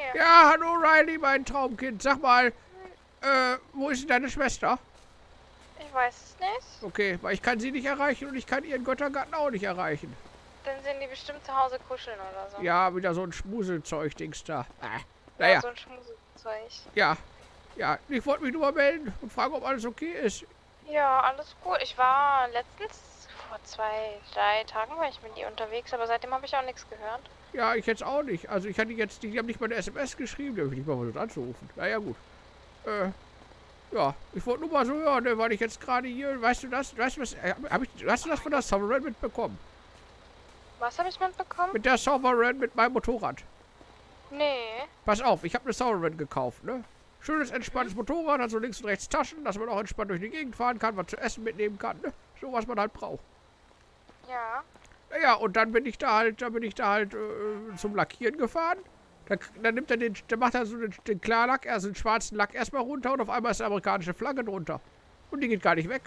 Ja, hallo Riley, mein Traumkind. Sag mal, wo ist denn deine Schwester? Ich weiß es nicht. Okay, weil ich kann sie nicht erreichen und ich kann ihren Göttergarten auch nicht erreichen. Dann sind die bestimmt zu Hause kuscheln oder so. Ja, wieder so ein Schmuselzeug-Dings da. Ja, Naja, so ein Schmusezeug. ja. Ja, ich wollte mich nur mal melden und fragen, ob alles okay ist. Ja, alles gut. Ich war letztens, vor 2, 3 Tagen war ich mit ihr unterwegs, aber seitdem habe ich auch nichts gehört. Ja, ich jetzt auch nicht. Also ich hatte jetzt, die haben nicht mal eine SMS geschrieben, die habe ich nicht mal versucht anzurufen. Naja, gut. Ja, ich wollte nur mal so hören, ne, weil ich jetzt gerade hier, weißt du das, weißt du was, hast du das von der Sovereign mitbekommen? Was habe ich mitbekommen? Mit der Sovereign, mit meinem Motorrad. Nee. Pass auf, ich habe eine Sovereign gekauft, ne? Schönes, entspanntes Motorrad, hat so links und rechts Taschen, dass man auch entspannt durch die Gegend fahren kann, was zu essen mitnehmen kann, ne? So, was man halt braucht. Ja. Naja, und dann bin ich da halt, zum Lackieren gefahren. Dann nimmt er der macht er so den Klarlack, also den schwarzen Lack erstmal runter und auf einmal ist die amerikanische Flagge drunter. Und die geht gar nicht weg.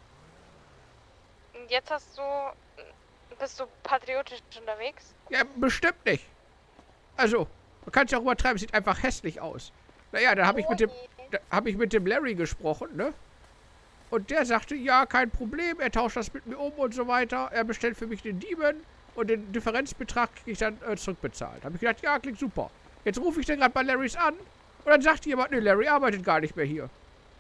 Und jetzt bist du patriotisch unterwegs? Ja, bestimmt nicht. Also, man kann es ja auch übertreiben, sieht einfach hässlich aus. Naja, dann habe ich mit dem Larry gesprochen, ne? Und der sagte, ja, kein Problem, er tauscht das mit mir um und so weiter. Er bestellt für mich den Demon und den Differenzbetrag kriege ich dann zurückbezahlt. Habe ich gedacht, ja, klingt super. Jetzt rufe ich dann gerade bei Larrys an und dann sagt jemand, ne, Larry arbeitet gar nicht mehr hier.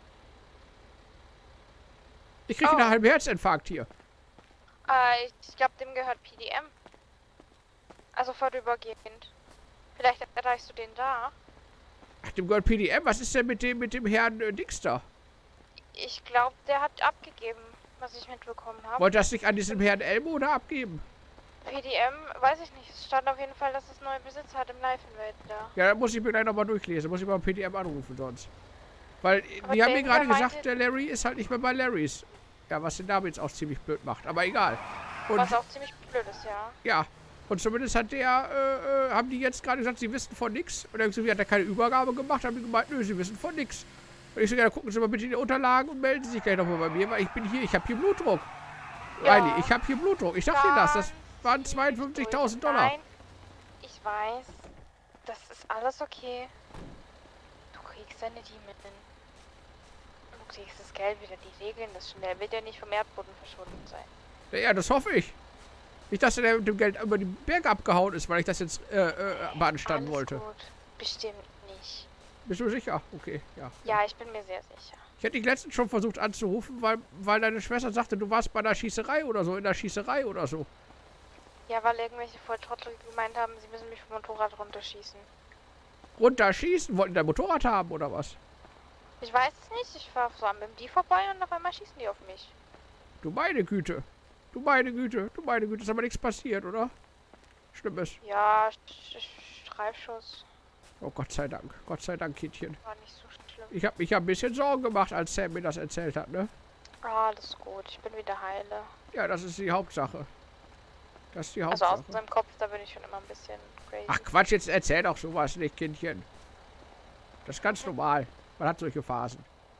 Ich kriege einen halben Herzinfarkt hier. Ich glaube, dem gehört PDM. Also vorübergehend. Vielleicht erreichst du den da. Ach, dem gehört PDM? Was ist denn mit dem Herrn Dix da? Ich glaube, der hat abgegeben, was ich mitbekommen habe. Wollte das nicht an diesem Herrn Elmo oder abgeben? PDM, weiß ich nicht. Es stand auf jeden Fall, dass es neue Besitzer hat im Live-Invader. Ja, dann muss ich mir gleich nochmal durchlesen. Muss ich mal PDM anrufen sonst. Weil, Aber die haben mir gerade meinte, gesagt, der Larry ist halt nicht mehr bei Larrys. Ja, was den Namen jetzt auch ziemlich blöd macht. Aber egal. Und, was auch ziemlich blöd ist, ja. ja. Und zumindest hat haben die jetzt gerade gesagt, sie wissen von nix. Und dann so, wie hat er keine Übergabe gemacht, haben die gemeint, nö, sie wissen von nix. Und ich so, ja, gucken Sie mal bitte in die Unterlagen und melden Sie sich gleich nochmal bei mir, weil ich bin hier, ich habe hier Blutdruck. Ja. Riley, ich habe hier Blutdruck. Ich sag dir das waren 52.000 Dollar. Nein, ich weiß. Das ist alles okay. Du kriegst deine Demon. Du kriegst das Geld wieder, die regeln das schnell. Wird ja nicht vom Erdboden verschwunden sein. Ja, das hoffe ich. Nicht, dass der mit dem Geld über die Berge abgehauen ist, weil ich das jetzt beanstanden wollte. Gut. Bestimmt nicht. Bist du sicher? Okay, ja. Ja, ich bin mir sehr sicher. Ich hätte dich letztens schon versucht anzurufen, weil deine Schwester sagte, du warst bei einer Schießerei oder so, in der Schießerei oder so. Ja, weil irgendwelche Volltrottel gemeint haben, sie müssen mich vom Motorrad runterschießen. Runterschießen? Wollten dein Motorrad haben oder was? Ich weiß es nicht. Ich fahre so am MD vorbei und auf einmal schießen die auf mich. Du meine Güte. Du meine Güte. Du meine Güte. Ist aber nichts passiert, oder? Schlimmes. Ja, Streifschuss. Oh, Gott sei Dank. Gott sei Dank, Kindchen. War nicht so schlimm. Ich hab ein bisschen Sorgen gemacht, als Sam mir das erzählt hat, ne? Alles gut. Ich bin wieder heile. Ja, das ist die Hauptsache. Das ist die Also Hauptsache. aus seinem Kopf, da bin ich schon immer ein bisschen crazy. Ach Quatsch, jetzt erzähl doch sowas nicht, Kindchen. Das ist ganz normal. Man hat solche Phasen.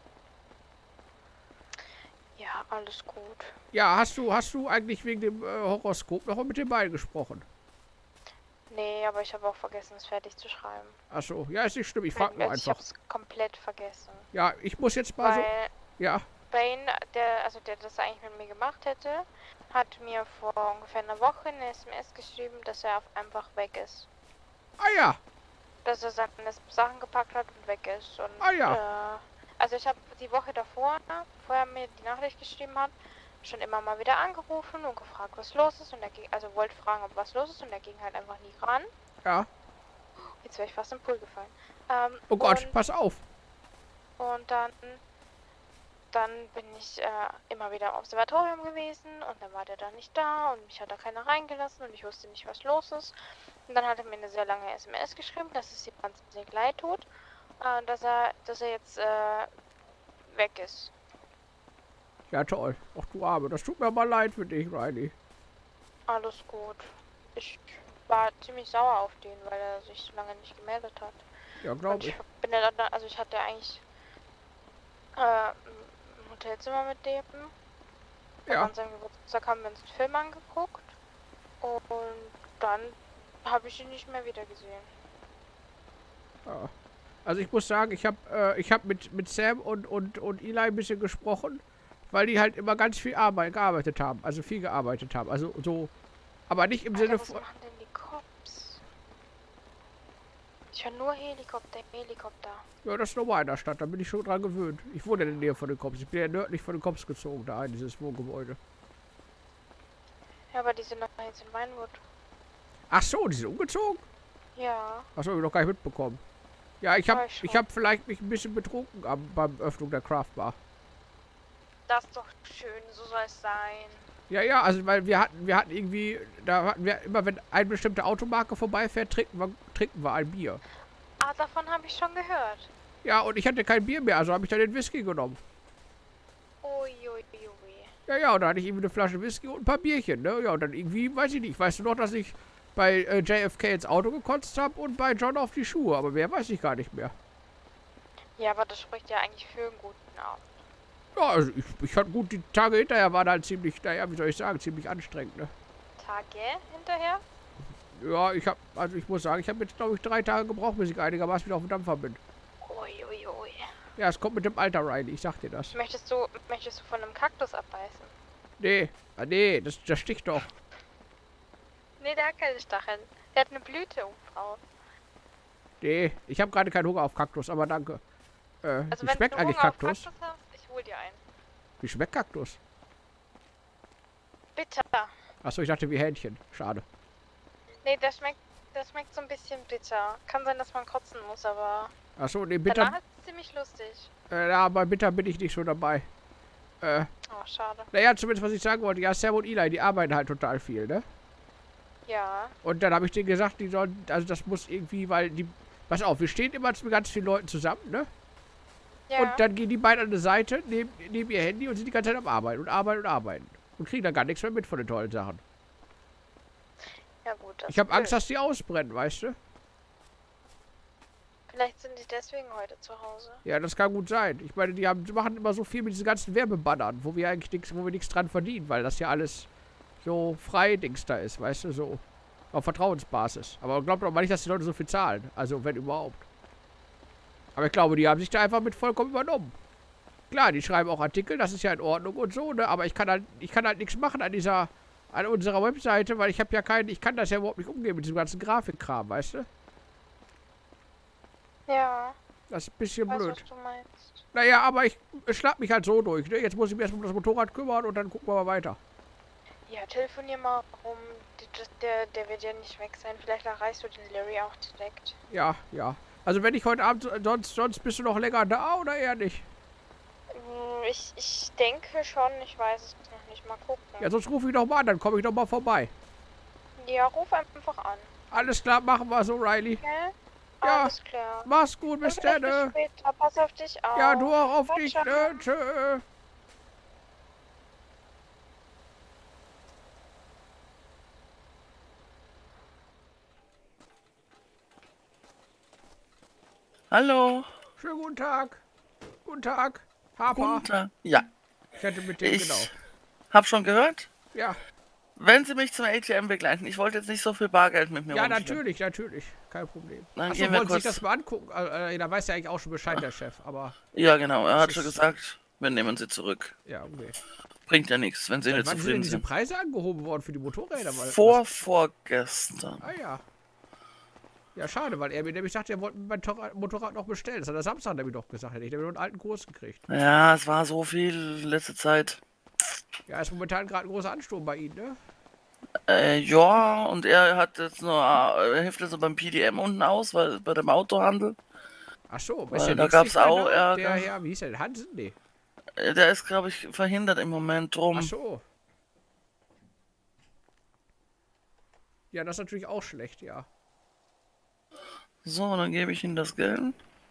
Ja, alles gut. Ja, hast du eigentlich wegen dem Horoskop noch mit dem Bein gesprochen? Nee, aber ich habe auch vergessen, es fertig zu schreiben. Achso, ja, ist nicht schlimm. Ich frag nur Ich einfach. habe es komplett vergessen. Ja, ich muss jetzt mal so. Weil Ja, Bane, der das eigentlich mit mir gemacht hätte, hat mir vor ungefähr einer Woche eine SMS geschrieben, dass er einfach weg ist. ah ja, Dass er seine Sachen gepackt hat und weg ist. Und, Ah ja. also ich habe die Woche davor, bevor er mir die Nachricht geschrieben hat, schon immer mal wieder angerufen und gefragt, was los ist. Und er ging, also wollte fragen, ob was los ist, und er ging halt einfach nie ran. ja. Jetzt wäre ich fast im Pool gefallen. Oh Gott, pass auf. Und dann bin ich immer wieder im Observatorium gewesen und dann war der da nicht da und mich hat da keiner reingelassen und ich wusste nicht, was los ist. Und dann hat er mir eine sehr lange SMS geschrieben, dass es ihm wahnsinnig leid tut, dass er jetzt weg ist. Ja, toll. Ach du Arme, das tut mir mal leid für dich, Riley. Alles gut. Ich war ziemlich sauer auf den, weil er sich so lange nicht gemeldet hat. Ja, Und glaube ich ich. bin ja dann, also ich hatte eigentlich ein Hotelzimmer mit dem. Ja. An seinem Geburtstag haben wir uns einen Film angeguckt und dann habe ich ihn nicht mehr wieder gesehen. Ja. Also ich muss sagen, ich hab mit Sam und Eli ein bisschen gesprochen, weil die halt immer ganz viel gearbeitet haben. Also viel gearbeitet haben. Also so, aber nicht im Sinne Alter, was von... machen denn die Cops? Ich höre nur Helikopter, Helikopter. Ja, das ist normal in der Stadt, da bin ich schon dran gewöhnt. Ich wohne in der Nähe von den Cops. Ich bin ja nördlich von den Cops gezogen, da in dieses Wohngebäude. Ja, aber die sind noch jetzt in Weinwood. Ach so, die sind umgezogen? Ja. Achso, hab ich noch gar nicht mitbekommen. Ja, ich Weiß schon. hab vielleicht mich ein bisschen betrunken beim Öffnung der Craftbar. Das ist doch schön, so soll es sein. Ja, ja, also weil wir hatten irgendwie, da hatten wir immer, wenn eine bestimmte Automarke vorbeifährt, trinken wir ein Bier. Ah, davon habe ich schon gehört. Ja, und ich hatte kein Bier mehr, also habe ich dann den Whisky genommen. Uiuiui. Ja, ja, und dann hatte ich irgendwie eine Flasche Whisky und ein paar Bierchen, ne? Ja, und dann irgendwie, weiß ich nicht, weißt du noch, dass ich bei JFK ins Auto gekotzt habe und bei John auf die Schuhe, aber mehr weiß ich gar nicht mehr. Ja, aber das spricht ja eigentlich für einen guten Abend. Ja, also ich fand gut, die Tage hinterher waren halt ziemlich, naja, wie soll ich sagen, ziemlich anstrengend, ne? Tage hinterher? Ja, ich muss sagen, ich habe jetzt, glaube ich, 3 Tage gebraucht, bis ich einigermaßen wieder auf dem Dampfer bin. Uiuiui. Ja, es kommt mit dem Alter, Riley, ich sag dir das. Möchtest du von einem Kaktus abbeißen? Nee, nee, das sticht doch. Nee, der hat keine Stacheln. Der hat eine Blüte oben drauf. Nee, ich habe gerade keinen Hunger auf Kaktus, aber danke. Also Wie wenn schmeckt du eigentlich Hunger auf Kaktus? Kaktus hast, ich hol dir einen. Wie schmeckt Kaktus? Bitter. Achso, ich dachte wie Hähnchen. Schade. Nee, der schmeckt so ein bisschen bitter. Kann sein, dass man kotzen muss, aber Achso, nee, bitter. danach ist es ziemlich lustig. Ja, bei bitter bin ich nicht so dabei. Oh, schade. Naja, zumindest was ich sagen wollte. Ja, Sam und Eli, die arbeiten halt total viel, ne? Ja. Und dann habe ich denen gesagt, die sollen, also das muss irgendwie, weil die, pass auf, wir stehen immer mit ganz vielen Leuten zusammen, ne? Ja. Und dann gehen die beiden an die Seite, nehmen ihr Handy und sind die ganze Zeit am Arbeiten und arbeiten und arbeiten. Und kriegen dann gar nichts mehr mit von den tollen Sachen. Ja gut, das Ich habe ist Angst, blöd. dass die ausbrennen, weißt du? Vielleicht sind die deswegen heute zu Hause. Ja, das kann gut sein. Ich meine, die machen immer so viel mit diesen ganzen Werbebannern, wo wir nichts dran verdienen, weil das ja alles so frei Dings da ist, weißt du, so auf Vertrauensbasis. Aber glaubt doch mal nicht, dass die Leute so viel zahlen. Also, wenn überhaupt. Aber ich glaube, die haben sich da einfach mit vollkommen übernommen. Klar, die schreiben auch Artikel, das ist ja in Ordnung und so, ne? Aber ich kann halt nichts machen an unserer Webseite, weil ich kann das ja überhaupt nicht umgehen mit diesem ganzen Grafikkram, weißt du? Ja, Das ist ein bisschen weiß, blöd. was du meinst. Naja, aber ich schlag mich halt so durch, ne? Jetzt muss ich mich erstmal um das Motorrad kümmern und dann gucken wir mal weiter. Ja, telefonier mal rum. Der wird ja nicht weg sein. Vielleicht erreichst du den Larry auch direkt. Ja, ja. Also wenn ich heute Abend, sonst bist du noch länger da oder eher nicht? Ich denke schon, ich weiß es noch nicht. Mal gucken. Ja, sonst rufe ich doch mal an, dann komme ich doch mal vorbei. Ja, ruf einfach an. Alles klar, machen wir so, Riley. Okay? Ja. Alles klar. Mach's gut, bis Dann dann. bis später. Pass auf dich auf. Ja, du auch auf Ciao, dich, ciao. ne? Tschö. Hallo. Schönen guten Tag. Guten Tag. Harper. Guten Tag. Ja, Ich hätte mit dem, ich genau. habe schon gehört. Ja, Wenn Sie mich zum ATM begleiten, ich wollte jetzt nicht so viel Bargeld mit mir ja, rumschleppen. natürlich. Kein Problem. Dann Achso, gehen wir wollen Sie sich kurz. das mal angucken? Da weiß ja eigentlich auch schon Bescheid, der Chef, aber... Ja, genau. Er hat Das schon ist- gesagt, wir nehmen sie zurück. Ja, okay. Bringt ja nichts, wenn Sie nicht Wann sind denn zufrieden diese sind. Preise angehoben worden für die Motorräder? Vorgestern. Ah ja. Ja, schade, weil er mir nämlich sagte, er wollte mein Motorrad noch bestellen. Das hat er Samstag nämlich doch gesagt. Hätte ich nämlich nur einen alten Kurs gekriegt. Ja, es war so viel letzte Zeit. Ja, ist momentan gerade ein großer Ansturm bei Ihnen, ne? Ja, und er hat jetzt nur, er hilft jetzt so beim PDM unten aus, weil bei dem Autohandel. Ach so, Weil ist der da nächste gab's nicht mehr auch da? Ärger. Der Herr, wie hieß der denn? Hansen? Nee. Der ist, glaube ich, verhindert im Moment drum. Ach so. Ja, das ist natürlich auch schlecht, ja. So, dann gebe ich Ihnen das Geld.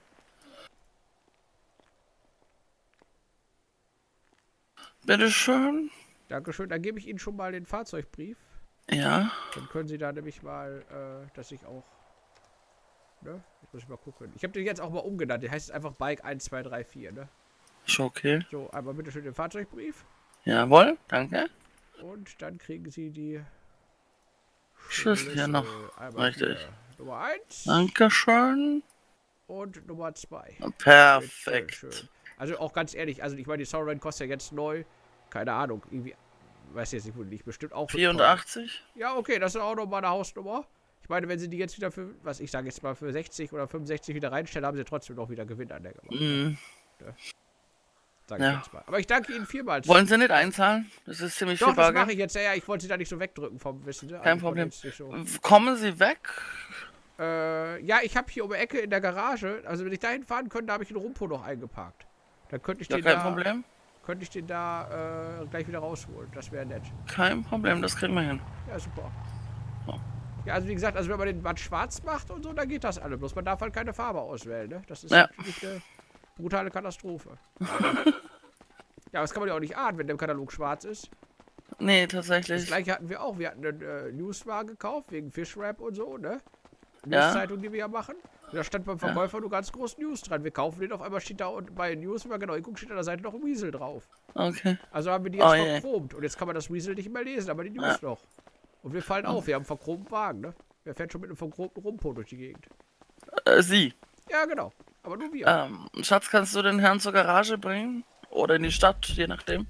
Bitteschön. Dankeschön. Dann gebe ich Ihnen schon mal den Fahrzeugbrief. Ja, Dann können Sie da nämlich mal, dass ich auch... Ne? Jetzt muss ich mal gucken. Ich habe den jetzt auch mal umgenannt. Der heißt jetzt einfach Bike 1234, ne? ist okay. So, einmal bitteschön den Fahrzeugbrief. Jawohl, danke. Und dann kriegen Sie die Schlüssel hier noch. Einmal Richtig. hier. Nummer 1. Dankeschön. Und Nummer 2. Perfekt. Schön. Also auch ganz ehrlich, also ich meine, die Sauron kostet ja jetzt neu, keine Ahnung, irgendwie, weiß jetzt nicht, wo die liegt, bestimmt auch für 84? Ja, okay, das ist auch nochmal eine Hausnummer. Ich meine, wenn sie die jetzt wieder für, was ich sage jetzt mal, für 60 oder 65 wieder reinstellen, haben sie trotzdem noch wieder Gewinn an der gemacht. Mhm. Sag ich jetzt mal. Aber ich danke Ihnen vielmals. Wollen Sie nicht einzahlen? Das ist ziemlich Doch, viel das Bargeld. mache ich jetzt. Ja, ich wollte Sie da nicht so wegdrücken vom Wissen. Ne? Kein Problem. Kommen Sie weg? Ja, ich habe hier um die Ecke in der Garage, also wenn ich dahin fahren könnte, da habe ich den Rumpo noch eingeparkt. Dann könnte ich Ja, den kein Problem. Könnte ich den da gleich wieder rausholen. Das wäre nett. Kein Problem, das kriegen wir hin. Ja, super. Ja. Ja, also wie gesagt, also wenn man den Band schwarz macht und so, dann geht das alle. Bloß man darf halt keine Farbe auswählen, ne? Das ist natürlich eine brutale Katastrophe. Ja, das kann man ja auch nicht ahnen, wenn der Katalog schwarz ist. Nee, Das tatsächlich. gleiche hatten wir auch. Wir hatten einen Newswagen gekauft, wegen Fischwrap und so, ne? Ja. News-Zeitung, die wir ja machen. Und da stand beim Verkäufer nur ganz groß News dran. Wir kaufen den, auf einmal steht da und bei News, wenn man genau hinguckt, steht an der Seite noch ein Weasel drauf. Okay. Also haben wir die jetzt Oh je. verchromt. Und jetzt kann man das Weasel nicht mehr lesen, aber die News noch. Und wir fallen auf, wir haben einen verchromten Wagen, ne? Wer fährt schon mit einem verchromten Rumpo durch die Gegend? Sie. Ja, genau. Aber nur wir. Schatz, kannst du den Herrn zur Garage bringen? Oder in die Stadt, je nachdem.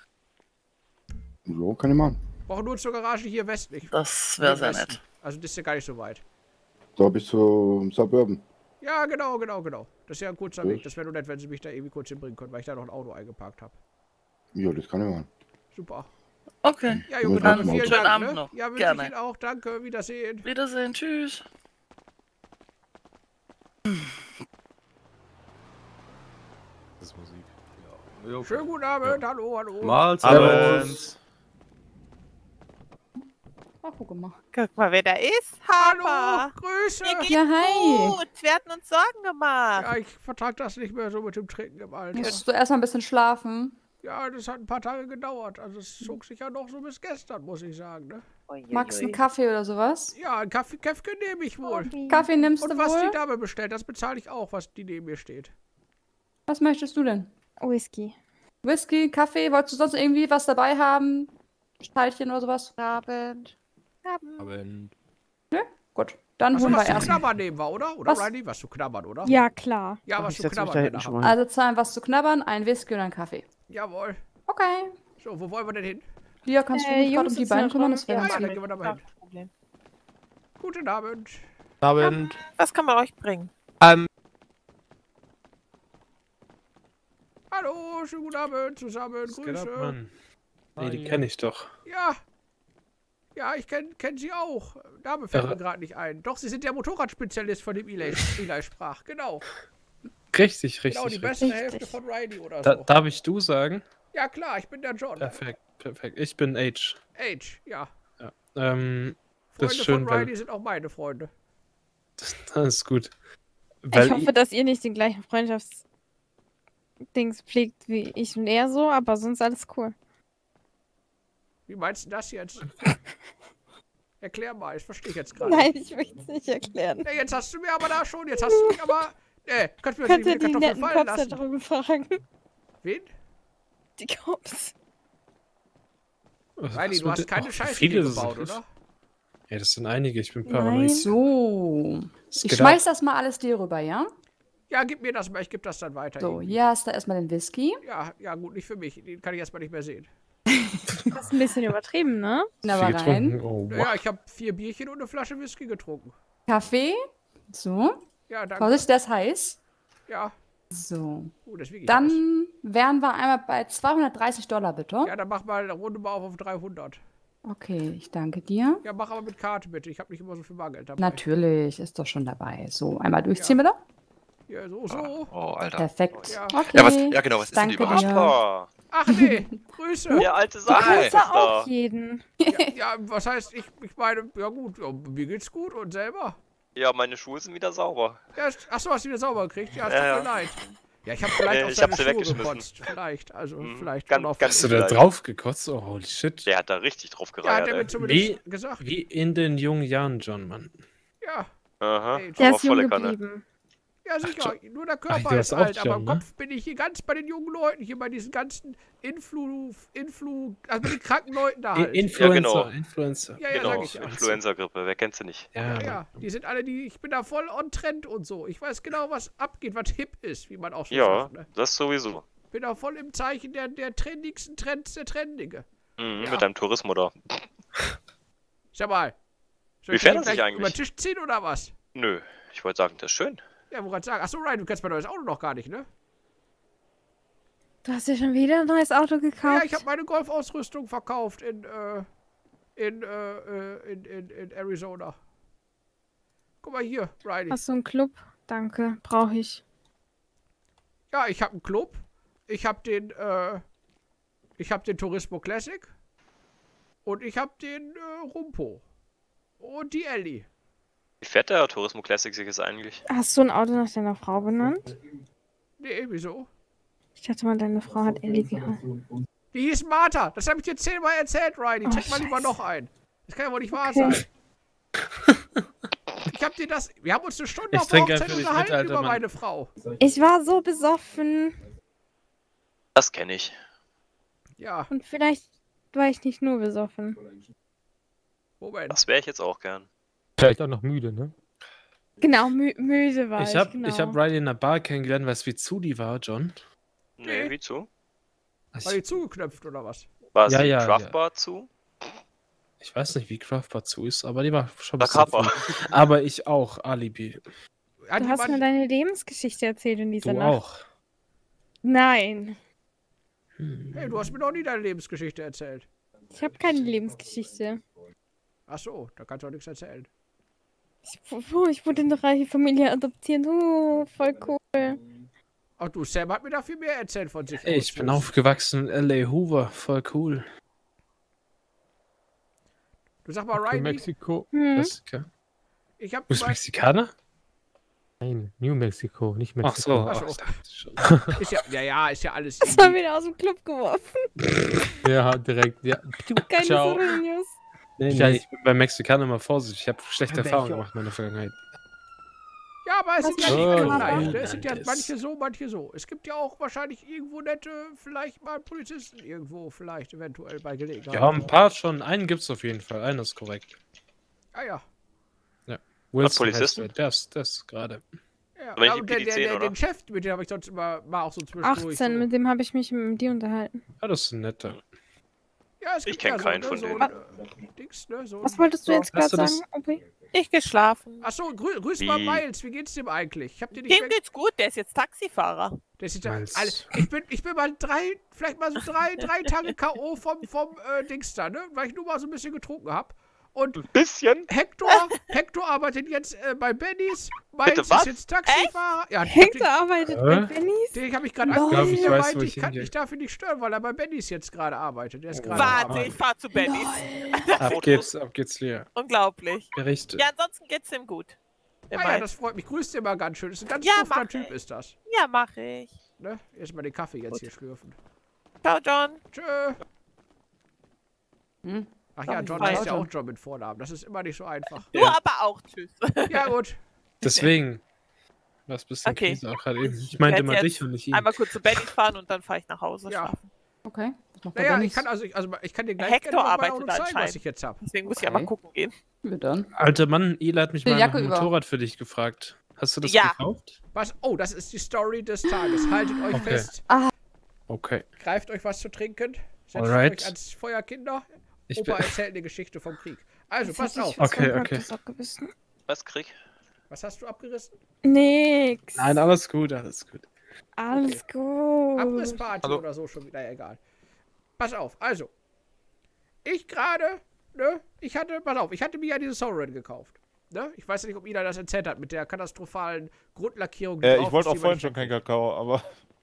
So, kann ich machen. Brauchen nur zur Garage hier westlich. Das wäre sehr Westen. nett. Also das ist ja gar nicht so weit. Da bis zum Suburban. Ja, genau. Das ist ja ein kurzer Weg. Das wäre nur nett, wenn Sie mich da irgendwie kurz hinbringen können, weil ich da noch ein Auto eingeparkt habe. Ja, das kann ich machen. Super. Okay. Ja, Junge, Dann Dame, vielen schönen Dank. Abend Ne? noch. Ja, wünsche Gerne. ich Ihnen auch. Danke. Wiedersehen. Wiedersehen, tschüss. Das ist Musik. Ja. Jo, Schönen guten Abend. Hallo. Mahlzeit. Ach, guck mal. Guck mal, wer da ist. Hallo. Harper. Grüße. Mir geht's Ja, hi. gut. Wir hatten uns Sorgen gemacht. Ja, ich vertrag das nicht mehr so mit dem Trinken im Alter. Musst du erstmal ein bisschen schlafen? Ja, das hat ein paar Tage gedauert. Also es zog sich ja noch so bis gestern, muss ich sagen. Ne? Magst du einen Kaffee oder sowas? Ja, ein Käffchen nehme ich wohl. Kaffee nimmst Und du was die wohl? Dame bestellt, das bezahle ich auch, was die neben mir steht. Was möchtest du denn? Whisky. Whisky, Kaffee? Wolltest du sonst irgendwie was dabei haben? Teilchen oder sowas? Abend. Abend. Gut, dann Achso, holen wir was zu erst. knabbern nehmen wir, oder? Oder Was? Riley, was zu knabbern, oder? Ja, klar. Ja, was ich zu setz mich knabbern. da wir hinten da schon haben. mal hin. Also zahlen was zu knabbern, ein Whisky und ein Kaffee. Jawohl. Okay. So, wo wollen wir denn hin? Lia, kannst du dich gerade Jungs um die sitzen Beine da kümmern? drin. Das wäre Ja, ganz ja, dann lieb. gehen wir da mal hin. Kein Problem. Guten Abend. Abend. Was kann man euch bringen? Hallo, schönen guten Abend zusammen. Was geht ab, Grüße. Mann? Nee, die kenne ich doch. Ja. Ja, ich kenn sie auch. Dame fällt Ja. mir gerade nicht ein. Doch, Sie sind der Motorradspezialist, von dem Eli sprach. Genau. Richtig, Genau, die richtig. bessere Richtig. Hälfte von Riley oder Da, so. darf ich du sagen? Ja, klar, ich bin der John. Perfekt, perfekt. Ich bin H. Age, ja. Ja. Freunde Das ist schön, von weil Riley sind auch meine Freunde. das ist gut. Weil Ich hoffe, dass ihr nicht den gleichen Freundschaftsdings pflegt wie ich und er so, aber sonst alles cool. Wie meinst du das jetzt? Erklär mal, das verstehe ich jetzt gerade. Nein, ich möchte es nicht erklären. Nee, jetzt hast du mir aber da schon, jetzt hast du mich aber... kannst du mir Könnt die ihr die Kartoffeln netten fallen Cops da lassen? drüben fragen? Wen? Die Cops. Riley, du hast keine Scheiße viele hier das gebaut, ist. oder? Ja, das sind einige. Ich bin Nein. paranoid. So. Es Ich geht schmeiß das mal alles dir rüber, ja? Ja, gib mir das mal, ich gebe das dann weiter. So, irgendwie. hier hast du erstmal den Whisky. Ja, gut, nicht für mich. Den kann ich erstmal nicht mehr sehen. Das ist ein bisschen übertrieben, ne? Na, viel aber rein. getrunken. Oh, Ja, wow. ich habe 4 Bierchen und eine Flasche Whisky getrunken. Kaffee. So. Ja, danke. Vorsicht, der ist heiß. Ja, So. das wiege ich aus. Dann wären wir einmal bei $230, bitte. Ja, dann mach mal eine Runde mal auf 300. Okay, ich danke dir. Ja, mach aber mit Karte bitte. Ich habe nicht immer so viel Bargeld dabei. Natürlich, ist doch schon dabei. So, einmal durchziehen, bitte. Ja, so. Oh, Alter. Perfekt. Ja. Okay. Ja, ja genau, was ist denn die Danke Überraschung? dir. Ach nee, Grüße. Ja, alte Du Sache kannst ist ja das auch da. jeden. Ja, was heißt, ich meine, ja gut, ja, mir geht's gut und selber. Ja, meine Schuhe sind wieder sauber. Ja, achso, hast du wieder sauber gekriegt? Ja, es Ja, tut ja. mir leid. Ja, ich habe vielleicht auf Ich seine hab sie Schuhe weggeschmissen. gekotzt. Vielleicht, also vielleicht. Ganz- unauffällig. ganz Hast du da vielleicht. drauf gekotzt? Oh, holy shit. Der hat da richtig drauf Ja, hat gereiert, er mir ey. zumindest gesagt. Wie in den jungen Jahren, John, Mann. Ja, Aha, Ey, Der aber ist jung volle Kanne. geblieben. Ja, sicher. Nur der Ach, Körper du ist hast auch alt, aber John, im ne? Kopf bin ich hier ganz bei den jungen Leuten, hier bei diesen ganzen also bei den kranken Leuten da halt. Influencer, genau. Influencer. Ja, Genau, sag ich ja. Influenza-Grippe, wer kennt sie nicht? Ja, Ja, die sind alle, ich bin da voll on Trend und so. Ich weiß genau, was abgeht, was hip ist, wie man auch so Ja, sagt. Ne? das sowieso. Bin da voll im Zeichen der trendigsten Trends der Trendige. Mhm, Ja. Mit deinem Tourismus da. Sag mal. Soll Wie ich fährt dir das sich gleich eigentlich? über den Tisch ziehen oder was? Nö, ich wollte sagen, das ist schön. Ja, wo gerade sagen. Achso, Ryan, du kennst mein neues Auto noch gar nicht, ne? Du hast dir schon wieder ein neues Auto gekauft? Ja, ich habe meine Golfausrüstung verkauft in Arizona. Guck mal hier, Riley. Hast du einen Club? Danke, brauche ich. Ja, ich habe einen Club. Ich habe den Turismo Classic. Und ich habe den Rumpo. Und die Ellie. Wie fährt der Tourismus Classic sich jetzt eigentlich? Hast du ein Auto nach deiner Frau benannt? Nee, wieso? Ich dachte mal, deine Frau hat Ellie gehabt. Die hieß Martha. Das habe ich dir 10-mal erzählt, Riley. Oh, Check mal lieber Scheiße. noch ein. Das kann ja wohl nicht wahr Okay. sein. Ich hab dir das... Wir haben uns eine Stunde Ich auf trinke Hochzeit einfach nicht unterhalten mit, alter über Mann. meine Frau. Ich war so besoffen. Das kenne ich. Ja, Und vielleicht war ich nicht nur besoffen. Moment. Das wäre ich jetzt auch gern. Vielleicht auch noch müde, ne? Genau, müde war ich. Ich hab genau. Riley in der Bar kennengelernt, weißt du, wie zu die war, John? Nee, Nee. wie zu? War die zugeknöpft oder was? War Ja, sie ja, Craftbar zu? Ich weiß nicht, wie Craftbar zu ist, aber die war schon Da bisschen Kappa. früh. Aber ich auch, Alibi. Hat Du hast mir jemand... deine Lebensgeschichte erzählt in dieser Du Nacht. auch. Nein, Hey, du hast mir noch nie deine Lebensgeschichte erzählt. ich habe keine Lebensgeschichte. Ach so, da kannst du auch nichts erzählen. Ich wurde in eine reiche Familie adoptiert. Voll cool. Ach du, Sam hat mir da viel mehr erzählt von sich. Ey, ich bin aufgewachsen in L.A. Hoover, voll cool. Du sag mal, Riley, Mexiko. Hm? Was? Okay. ich hab... Du bist Mexikaner? Nein, New Mexico, nicht Ach Mexiko. so, Ach so. ich dachte schon. Ist ja, ist ja alles... Das war wieder aus dem Club geworfen. Ja, direkt, ja. Keine Ciao. Sorinios. Nee, Scheiße. ich bin bei Mexikanern immer vorsichtig. Ich habe schlechte Welche? Erfahrungen gemacht in meiner Vergangenheit. Ja, aber es sind ja Was nicht Oh, alle ja. gleich, ne? Es sind ja Das- manche so, manche so. Es gibt ja auch wahrscheinlich irgendwo nette, vielleicht mal Polizisten irgendwo, vielleicht eventuell bei Gelegenheit. Ja, ein paar schon. Einen gibt's auf jeden Fall. Einer ist korrekt. Ah ja. Wilson heißt Polizisten? der. Der ist gerade. Ja, Aber ja nicht und die PD10, oder? den Chef, mit dem habe ich sonst immer mal auch so zwischendurch 18, so. mit dem habe ich mich mit dir unterhalten. Ah, das ist ein netter. Ja, es Ich gibt kenn ja keinen so, von ne, so denen. ein, Dings, ne, so Was ein... wolltest du jetzt Hast gerade du das- sagen, Obi? Ich geschlafen. Achso, grüß mal Wie? Miles, wie geht's dem eigentlich? Ich hab dir nicht Dem mehr... geht's gut, der ist jetzt Taxifahrer. Das ist ja, Miles. alle, ich bin mal vielleicht mal so drei Tage K.O. vom Dings da, ne? Weil ich nur mal so ein bisschen getrunken hab. Und Ein bisschen? Hector arbeitet jetzt bei Bennys. Bitte, Miles was? ist jetzt Taxifahrer. Ja, Hector arbeitet bei Hä? Bennys? den habe ich gerade Ich glaub, angerufen. ich Der weiß, meinte, wo ich hingehe. ich darf ihn nicht stören, weil er bei Bennys jetzt gerade arbeitet. Der ist gerade Warte, arbeiten. ich fahr zu Bennys. Ab geht's, Lea. Unglaublich. Berichte. Ja, ansonsten geht's ihm gut. Ah ja, das freut mich. Grüßt den mal ganz schön. Das ist ein ganz Ja, dufter mach Typ, ich. ist das. Ja, mach ich. Ne? Erstmal den Kaffee jetzt hier schlürfen. Ciao, John. Tschö. Hm? Ach ja, Doch, John ich weiß heißt ja schon. auch John mit Vornamen. Das ist immer nicht so einfach. Du aber auch, tschüss. Ja, gut. Deswegen. Was bisschen Okay. Krise auch gerade eben. Ich meinte werd immer jetzt dich und nicht ihn. Einmal kurz zu Bennys fahren und dann fahre ich nach Hause Ja. schlafen. Okay. Was macht der Naja, Dennis? ich kann dir gleich Hector gerne noch mal arbeitet Auto zeigen, was anscheinend. ich jetzt hab. Deswegen muss ich Okay. einmal gucken gehen. Ja, dann. Alter Mann, Ela hat mich Die mal nach Jacke dem über. Motorrad für dich gefragt. Hast du das Ja. gekauft? Was? Oh, das ist die Story des Tages. Haltet euch Okay. fest. Okay. Greift euch was zu trinken. Setzt Alright. euch ans Feuer, Kinder. Ich Opa bin. erzählt eine Geschichte vom Krieg. Also, Jetzt passt hab ich auf. was Okay, vom okay. Kaktus abgebissen. Was krieg? Was hast du abgerissen? Nix. Nein, alles gut, alles gut. Alles gut. Abrissparty Hallo. oder so schon wieder. Naja, egal. Pass auf, also. Ich gerade, ne? Ich hatte mir ja diese Soulred gekauft. Ne? Ich weiß ja nicht, ob Ida das erzählt hat mit der katastrophalen Grundlackierung. die drauf Ich wollte ist, auch die man vorhin nicht schon keinen wegkriegt. Kakao, aber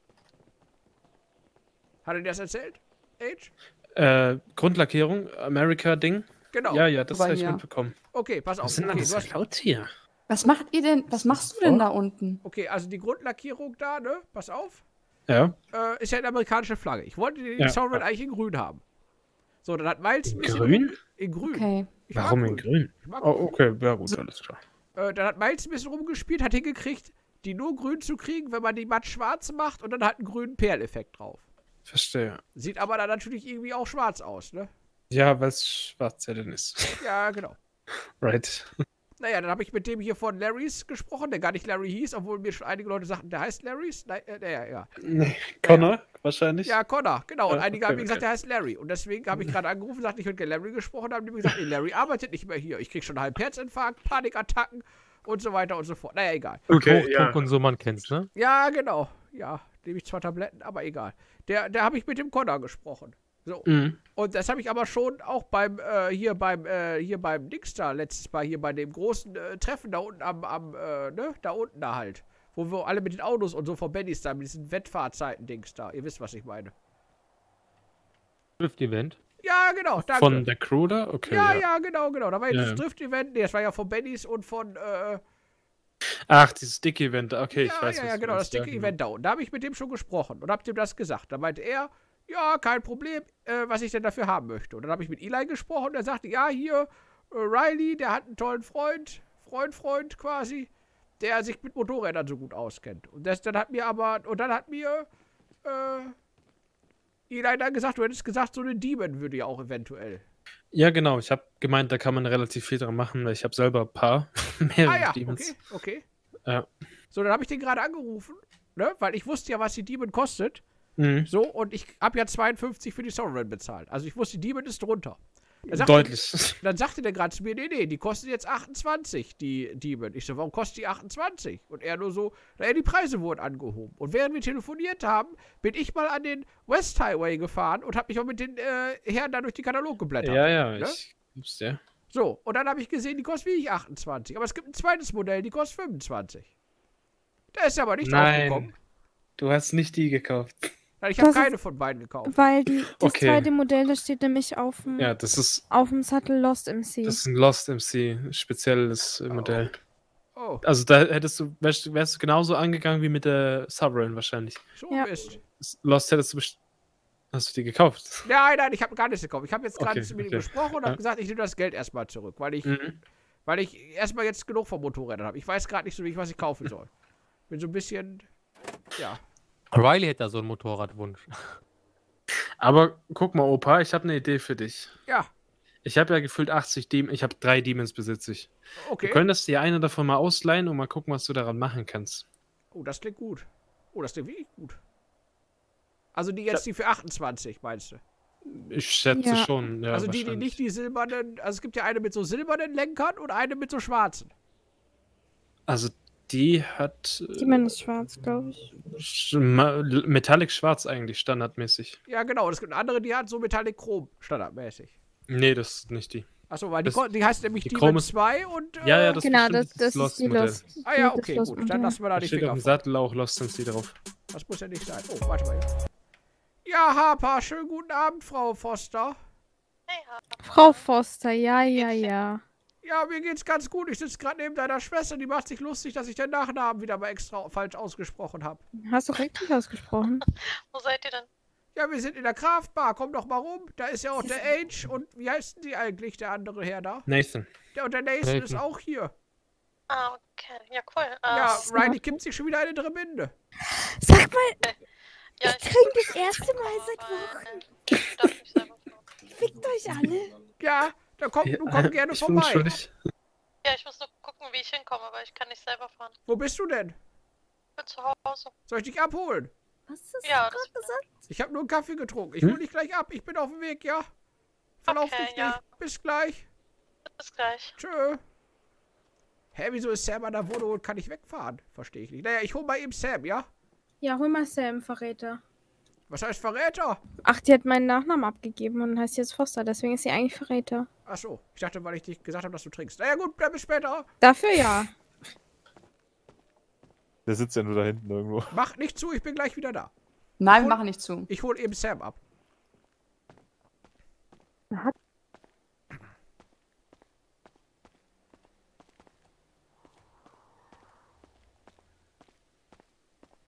Hat er dir das erzählt? Age? Grundlackierung, America-Ding. Genau. Ja, das Wobei, habe ich ja. mitbekommen. Okay, pass auf. Was sind denn Okay, das du hast, für laut hier? Was macht ihr denn? Was machst du denn da unten? okay, also die Grundlackierung da, ne? Pass auf. Ja. Ist ja eine amerikanische Flagge. Ich wollte die Ja. Soulred eigentlich in grün haben. So, dann hat Miles ein bisschen Grün? in grün. Okay. Ich mag Warum in grün? Ich mag Oh, okay, ja gut, alles klar. Dann hat Miles ein bisschen rumgespielt, hat hingekriegt, die nur grün zu kriegen, wenn man die matt schwarz macht und dann halt einen grünen Perleffekt drauf. Verstehe. Sieht aber dann natürlich irgendwie auch schwarz aus, ne? Ja, weil es schwarz ja dann ist. Ja, genau. Right. Naja, dann habe ich mit dem hier von Larrys gesprochen, der gar nicht Larry hieß, obwohl mir schon einige Leute sagten, der heißt Larrys. Naja, ja. Nee, Connor, wahrscheinlich. Ja, Connor, genau. Und Ja, einige okay, haben mir gesagt, okay. der heißt Larry. Und deswegen habe ich gerade angerufen und sagte, ich hätte gerne Larry gesprochen. Haben die mir gesagt, nee, Larry arbeitet nicht mehr hier. Ich krieg schon einen Halbherzinfarkt, Panikattacken und so weiter und so fort. Naja, egal. Okay, Hochdruck und so, man kennt's, ne? Ja, genau. Ja, nehme ich 2 Tabletten, aber egal. Der habe ich mit dem Connor gesprochen. So. Mhm. Und das habe ich aber schon auch beim Dings da letztes Mal hier bei dem großen Treffen da unten da unten da halt. Wo wir alle mit den Autos und so von Bennys da, mit diesen Wettfahrzeiten-Dings da. Ihr wisst, was ich meine. Drift-Event. Ja, genau, danke. Von der Crew da? Okay. ja, genau. Da war ja Ja, das ja. Drift-Event. Nee, das war ja von Bennys und von, Ach, dieses dicke Event. Okay, ich weiß, ja, was du genau, das meinst, ja, dicke Event da unten. Da habe ich mit dem schon gesprochen und habe dem das gesagt. Da meinte er, ja, kein Problem, was ich denn dafür haben möchte. Und dann habe ich mit Eli gesprochen und er sagte, ja, hier, Riley, der hat einen tollen Freund quasi, der sich mit Motorrädern so gut auskennt. Und dann hat mir Eli dann gesagt, du hättest gesagt, so eine Demon würde ja auch eventuell. Ja, genau. Ich habe gemeint, da kann man relativ viel dran machen, weil ich habe selber ein paar mehrere Ah ja, Demons. okay. Ja. So, dann habe ich den gerade angerufen, ne, weil ich wusste ja, was die Demon kostet. Mhm. So, und ich habe ja 52 für die Sovereign bezahlt. Also ich wusste, die Demon ist drunter. Deutlich. Dann sagte der gerade zu mir, nee, die kostet jetzt 28, die Demon. Ich so, warum kostet die 28? Und er nur so, naja, die Preise wurden angehoben. Und während wir telefoniert haben, bin ich mal an den West Highway gefahren und habe mich auch mit den Herren da durch die Katalog geblättert. Ja, ne? ich glaub's ja. So, und dann habe ich gesehen, die kostet wie ich 28. Aber es gibt ein zweites Modell, die kostet 25. Da ist aber nicht draufgekommen. Nein, du hast nicht die gekauft. Nein, ich habe Das ist- keine von beiden gekauft. Weil das Okay. zweite Modell, das steht nämlich auf dem Ja, das ist Sattel Lost MC. ein Lost MC, ein spezielles Modell. Oh, Also da wärst du genauso angegangen wie mit der Sovereign wahrscheinlich. so Ja. Mist. Lost hast du die gekauft? Nein, ich habe gar nichts gekauft. Ich habe jetzt gerade Okay, mit ihm okay. gesprochen und habe Ja. gesagt, ich nehme das Geld erstmal zurück, weil ich Mhm. erstmal jetzt genug von Motorrädern habe. Ich weiß gerade nicht so wirklich, was ich kaufen soll. Bin so ein bisschen, ja. Riley hätte da so einen Motorradwunsch. Aber guck mal, Opa, ich habe eine Idee für dich. Ja, Ich habe ja gefühlt 80 Demons, ich habe 3 Demons besitze ich. okay. Du könntest dir eine davon mal ausleihen und mal gucken, was du daran machen kannst. Oh, das klingt gut. Oh, das klingt wirklich gut. Also die jetzt, die für 28, meinst du? Ich schätze Ja. schon. Ja, Also die wahrscheinlich. nicht die silbernen, also es gibt ja eine mit so silbernen Lenkern und eine mit so schwarzen. Also die hat Die Mann ist schwarz, glaube ich. Metallic schwarz eigentlich, standardmäßig. Ja, genau. Und es gibt eine andere, die hat so Metallic Chrom, standardmäßig. Nee, das ist nicht die. Achso, weil Das- die heißt nämlich die Demon Chrom ist- 2 und, Ja, das Genau, ist das bestimmt ist die Lost-Modell. Lost. Ah ja, das okay, Lost gut. Dann Modell. lassen wir da Da die steht Finger auf dem von. Sattel auch Lost MC drauf. Das muss ja nicht sein. Oh, warte mal. Ja, Harper, schönen guten Abend, Frau Foster. Hey, Frau Foster, ja. Ja, mir geht's ganz gut. Ich sitze gerade neben deiner Schwester. Die macht sich lustig, dass ich den Nachnamen wieder mal extra falsch ausgesprochen habe. Hast du richtig ausgesprochen? wo seid ihr denn? Ja, wir sind in der Kraftbar. Komm doch mal rum. Da ist ja auch der Age. Und wie heißt denn die eigentlich, der andere Herr da? Nathan. Und der Nathan ist auch hier. Ah, okay. Ja, cool. Ja, so. Riley kippt sich schon wieder eine Driminde. Sag mal, ja, ich trinke das erste Mal seit Wochen. Ich darf mich selber fragen. Fickt euch alle. Ja, dann komm gerne ich bin vorbei. schuldig. Ja, ich muss nur gucken, wie ich hinkomme, weil ich kann nicht selber fahren. Wo bist du denn? Ich bin zu Hause. Soll ich dich abholen? Was hast Ja, du das- gerade gesagt? Ich habe nur einen Kaffee getrunken. Ich Hm? hol dich gleich ab. Ich bin auf dem Weg, ja? Verlauf Okay, dich ja. nicht. Bis gleich. Bis gleich. Tschö. Hä, wieso ist Sam an der Wohnung und kann ich wegfahren? Verstehe ich nicht. Naja, ich hol mal eben Sam, ja? Ja, hol mal Sam, Verräter. Was heißt Verräter? Ach, die hat meinen Nachnamen abgegeben und heißt jetzt Foster, deswegen ist sie eigentlich Verräter. Ach so, ich dachte, weil ich dich gesagt habe, dass du trinkst. Naja gut, dann bis später. Dafür ja. Der sitzt ja nur da hinten irgendwo. Mach nicht zu, ich bin gleich wieder da. Nein, wir machen nicht zu. Ich hol eben Sam ab. Hat